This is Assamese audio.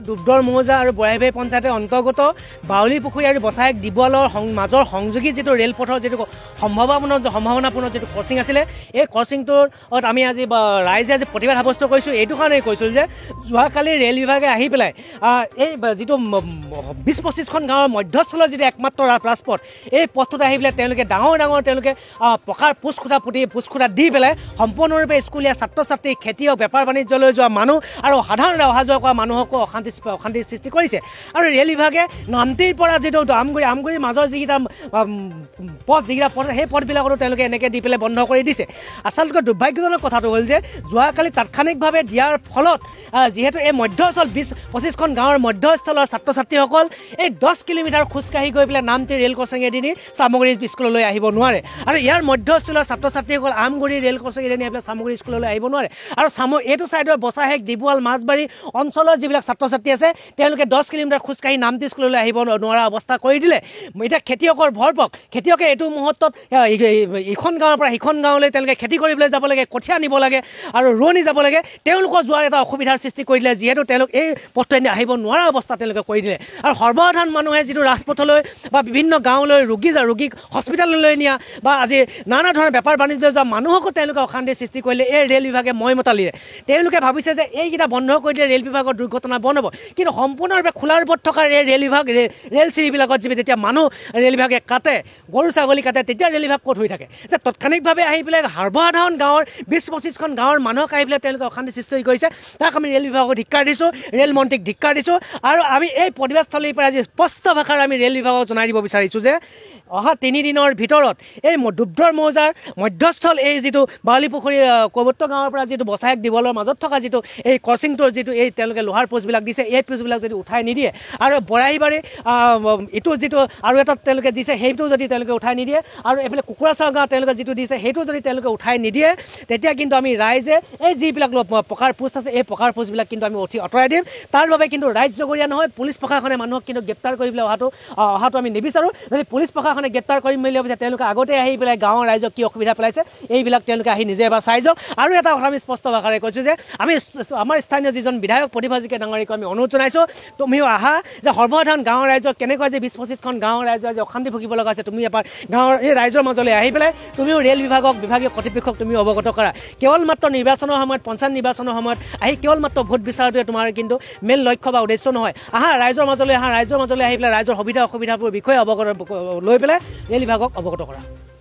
ডুবদৰ মৌজা আৰু বৰাইভাই পঞ্চায়তৰ অন্তৰ্গত বাউলী পুখুৰী আৰু বচাইক ডিবুৱালৰ মাজৰ সংযোগী যিটো ৰেলপথৰ যিটো সম্ভাৱনাপূৰ্ণ যিটো ক্ৰচিং আছিলে এই ক্ৰচিংটোত আমি আজি ৰাইজে আজি প্ৰতিবাদ সাব্যস্ত কৰিছোঁ। এইটো কাৰণেই কৈছোঁ যে যোৱাকালি ৰেল বিভাগে আহি পেলাই এই যিটো ২০-২৫খন গাঁৱৰ মধ্যস্থলৰ যিটো একমাত্ৰ ৰাজপথ এই পথটোত আহি পেলাই তেওঁলোকে ডাঙৰ তেওঁলোকে পকাৰ পোচ খুটা দি পেলাই সম্পূৰ্ণৰূপে স্কুলীয়া ছাত্ৰ ছাত্ৰী খেতিয়ক বেপাৰ বাণিজ্যলৈ যোৱা মানুহ আৰু সাধাৰণ অহা যোৱা কৰা মানুহকো অশান্তিৰ সৃষ্টি কৰিছে। আৰু ৰেল বিভাগে নামতিৰ পৰা যিটো আমগুৰিৰ মাজৰ যিকেইটা পথ সেই পথবিলাকতো তেওঁলোকে এনেকৈ দি পেলাই বন্ধ কৰি দিছে। আচলতে দুৰ্ভাগ্যজনক কথাটো হ'ল যে যোৱাকালি তাৎক্ষণিকভাৱে দিয়াৰ ফলত যিহেতু এই মধ্যস্থল ২০-২৫খন গাঁৱৰ মধ্যস্থলৰ ছাত্ৰ ছাত্ৰীসকল এই 10 কিলোমিটাৰ খোজকাঢ়ি গৈ পেলাই নামতি ৰেল ক্ৰচিঙেদি নি চামগুৰি স্কুললৈ আহিব নোৱাৰে। আৰু ইয়াৰ মধ্যস্থলৰ ছাত্ৰ ছাত্ৰীসকল আমগুৰি ৰেল ক্ৰচিঙেদি আহি পেলাই চামগুৰি স্কুললৈ আহিব নোৱাৰে। আৰু এইটো ছাইডৰ বচাহেক ডিবুৱাল মাজবাৰী অঞ্চলৰ যিবিলাক ছাত্ৰ ছাত্ৰী আছে তেওঁলোকে 10 কিলোমিটাৰ খোজকাঢ়ি নামতি স্কুললৈ আহিব নোৱাৰা অৱস্থা কৰি দিলে। এতিয়া খেতিয়কৰ ভৰপক খেতিয়কে এইটো মুহূৰ্তত ইখন গাঁৱৰ পৰা সিখন গাঁৱলৈ তেওঁলোকে খেতি কৰিবলৈ যাব লাগে, কঠীয়া নিব লাগে আৰু ৰোৱনী যাব লাগে। তেওঁলোকৰ যোৱাৰ এটা অসুবিধাৰ সৃষ্টি কৰি দিলে, যিহেতু তেওঁলোক এই পথেদি আহিব নোৱাৰা অৱস্থা তেওঁলোকে কৰি দিলে। আৰু সৰ্বসাধাৰণ মানুহে যিটো ৰাজপথলৈ বা বিভিন্ন গাঁৱলৈ ৰোগীক হস্পিটেললৈ নিয়া বা আজি নানা ধৰণৰ বেপাৰ বাণিজ্য যোৱা মানুহকো তেওঁলোকে অশান্তিৰ সৃষ্টি কৰিলে এই ৰেল বিভাগে মইমতালিৰে। তেওঁলোকে ভাবিছে যে এইকেইটা বন্ধ কৰি দিলে ৰেল বিভাগৰ দুৰ্ঘটনা বন্ধ হ'ব, কিন্তু সম্পূৰ্ণৰূপে খোলাৰ ওপৰত থকা ৰেল চিৰিবিলাকত যেতিয়া মানুহ ৰেল বিভাগে কাটে, গৰু ছাগলী কাটে, তেতিয়া ৰেল বিভাগ ক'ত হৈ থাকে যে তৎক্ষণিকভাৱে আহি পেলাই সৰ্বসাধাৰণ গাঁৱৰ ২০-২৫খন গাঁৱৰ মানুহক আহি পেলাই তেওঁলোকে অশান্তি সৃষ্টি কৰিছে। তাক আমি ৰেল বিভাগক ধিক্কাৰ দিছোঁ, ৰেল মন্ত্ৰীক ধিক্কাৰ দিছোঁ। আৰু আমি এই প্ৰতিবাদস্থলীৰ পৰা আজি স্পষ্ট ভাষাৰে আমি ৰেল বিভাগক জনাই দিব বিচাৰিছোঁ যে অহা 3 দিনৰ ভিতৰত এই ডুবদৰ মৌজাৰ মধ্যস্থল এই যিটো বাউলী পুখুৰী কৈবত্য গাঁৱৰ পৰা যিটো বচাইক ডিবলৰ মাজত থকা যিটো এই ক্ৰচিংটোৰ যিটো এই তেওঁলোকে লোহাৰ পোষ্টবিলাক দিছে এই পোষ্টবিলাক যদি উঠাই নিদিয়ে আৰু বৰাইবাৰী ইটো যিটো আৰু এটা তেওঁলোকে দিছে সেইটো যদি তেওঁলোকে উঠাই নিদিয়ে আৰু এইফালে কুকুৰাচাৰ গাঁও তেওঁলোকে যিটো দিছে সেইটো যদি তেওঁলোকে উঠাই নিদিয়ে তেতিয়া কিন্তু আমি ৰাইজে এই যিবিলাক পকাৰ পোষ্ট আছে এই পকাৰ পোষ্টবিলাক কিন্তু আমি আঁতৰাই দিম। তাৰ বাবে কিন্তু ৰাইজ জগৰীয়া নহয়, পুলিচ প্ৰশাসনে মানুহক কিন্তু গ্ৰেপ্তাৰ কৰিবলৈ অহাটো আমি নিবিচাৰোঁ। যদি পুলিচ প্ৰশাসনে গ্ৰেপ্তাৰ কৰিম বুলি ভাবিছে তেওঁলোকে আগতে আহি পেলাই গাঁৱৰ ৰাইজক কি অসুবিধা পেলাইছে এইবিলাক তেওঁলোকে আহি নিজে এবাৰ চাই যাওক। আৰু এটা কথা আমি স্পষ্ট ভাষাৰে কৈছোঁ যে আমি আমাৰ স্থানীয় যিজন বিধায়ক প্ৰতিভা জিকে ডাঙৰীয়াক আমি অনুৰোধ জনাইছোঁ, তুমিও আহা যে সৰ্বসাধাৰণ গাঁৱৰ ৰাইজক কেনেকুৱা যে ২০-২৫খন গাঁৱৰ ৰাইজৰ যে অশান্তি ভুগিব লগা আছে তুমি এবাৰ গাঁৱৰ এই ৰাইজৰ মাজলৈ আহি পেলাই তুমিও ৰেল বিভাগীয় কৰ্তৃপক্ষক তুমিও অৱগত কৰা। কেৱল মাত্ৰ নিৰ্বাচনৰ সময়ত পঞ্চায়ত নিৰ্বাচনৰ সময়ত আহি কেৱল মাত্ৰ ভোট বিচাৰোঁতে তোমাৰ কিন্তু মেইন লক্ষ্য বা উদ্দেশ্য নহয়। আহা ৰাইজৰ মাজলৈ আহি পেলাই ৰাইজৰ সুবিধা অসুবিধাবোৰ বিষয়ে অৱগত লৈ পেলাই ৰেল বিভাগক অৱগত কৰা।